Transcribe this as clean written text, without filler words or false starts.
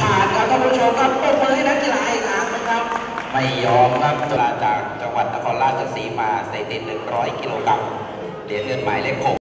ผ่านครับท่านผู้ชมครับปรบมือให้นักกีฬาอีกครั้งนะครับไม่ยอมครับจากจังหวัดนครราชสีมาสถิติ100 กิโลกรัมเหรียญเงินหมายเลข 6